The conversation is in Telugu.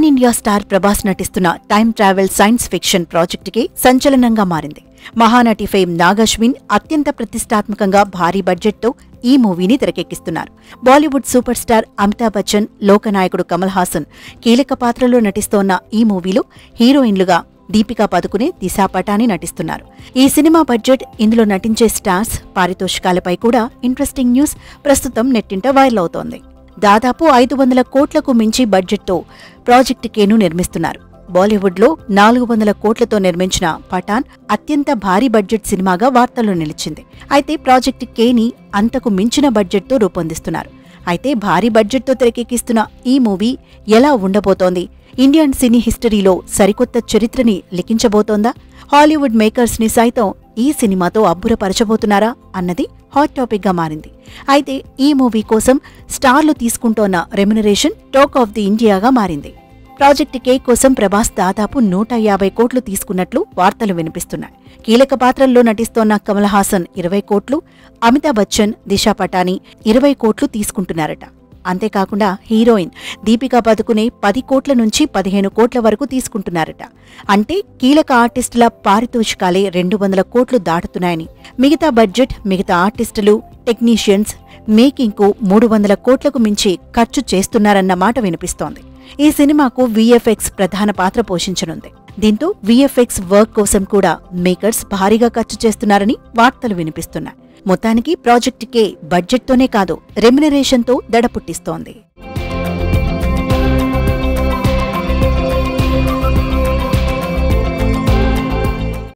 పాన్ ఇండియా స్టార్ ప్రభాస్ నటిస్తున్న టైమ్ ట్రావెల్ సైన్స్ ఫిక్షన్ ప్రాజెక్టుకి సంచలనంగా మారింది. మహానటి ఫేమ్ నాగశ్విన్ అత్యంత ప్రతిష్టాత్మకంగా భారీ బడ్జెట్తో ఈ మూవీని తెరకెక్కిస్తున్నారు. Bollywood super star Amitabh Bachchan, లోకనాయకుడు కమల్ హాసన్ కీలక పాత్రలో నటిస్తోన్న ఈ మూవీలో హీరోయిన్లుగా దీపికా పదుకునే, దిశా పటాని నటిస్తున్నారు. ఈ సినిమా బడ్జెట్, ఇందులో నటించే స్టార్స్, పారితోషికాలపై కూడా ఇంట్రెస్టింగ్ న్యూస్ ప్రస్తుతం నెట్టింట వైరల్ అవుతోంది. దాదాపు 500 కోట్లకు మించి బడ్జెట్తో ప్రాజెక్ట్ కేను నిర్మిస్తున్నారు. బాలీవుడ్లో 400 కోట్లతో నిర్మించిన పఠాన్ అత్యంత భారీ బడ్జెట్ సినిమాగా వార్తల్లో నిలిచింది. అయితే ప్రాజెక్ట్ కేని అంతకు మించిన బడ్జెట్తో రూపొందిస్తున్నారు. అయితే భారీ బడ్జెట్తో తెరకెక్కిస్తున్న ఈ మూవీ ఎలా ఉండబోతోంది? ఇండియన్ సినీ హిస్టరీలో సరికొత్త చరిత్రని లిఖించబోతోందా? హాలీవుడ్ మేకర్స్ ని సైతం ఈ సినిమాతో అబ్బురపరచబోతున్నారా అన్నది హాట్ టాపిక్ గా మారింది. అయితే ఈ మూవీ కోసం స్టార్లు తీసుకుంటోన్న రెమ్యునరేషన్ టాక్ ఆఫ్ ది ఇండియాగా మారింది. ప్రాజెక్ట్ కే కోసం ప్రభాస్ దాదాపు 150 కోట్లు తీసుకున్నట్లు వార్తలు వినిపిస్తున్నాయి. కీలక పాత్రల్లో నటిస్తోన్న కమల్ హాసన్ 20 కోట్లు, అమితాబ్ బచ్చన్, దిశా పటాని 20 కోట్లు తీసుకుంటున్నారట. అంతేకాకుండా హీరోయిన్ దీపికా పదుకునే 10 కోట్ల నుంచి 15 కోట్ల వరకు తీసుకుంటున్నారట. అంటే కీలక ఆర్టిస్టుల పారితోషికాలే 200 కోట్లు దాటుతున్నాయని, మిగతా బడ్జెట్, మిగతా ఆర్టిస్టులు, టెక్నీషియన్స్, మేకింగ్కు 300 కోట్లకు మించి ఖర్చు చేస్తున్నారన్న మాట వినిపిస్తోంది. ఈ సినిమాకు వీఎఫ్ఎక్స్ ప్రధాన పాత్ర పోషించనుంది. దీంతో వీఎఫ్ఎక్స్ వర్క్ కోసం కూడా మేకర్స్ భారీగా ఖర్చు చేస్తున్నారని వార్తలు వినిపిస్తున్నాయి. మొత్తానికి ప్రాజెక్ట్ కే బడ్జెట్తోనే కాదు, రెమ్యునరేషన్తో దడ పుట్టిస్తోంది.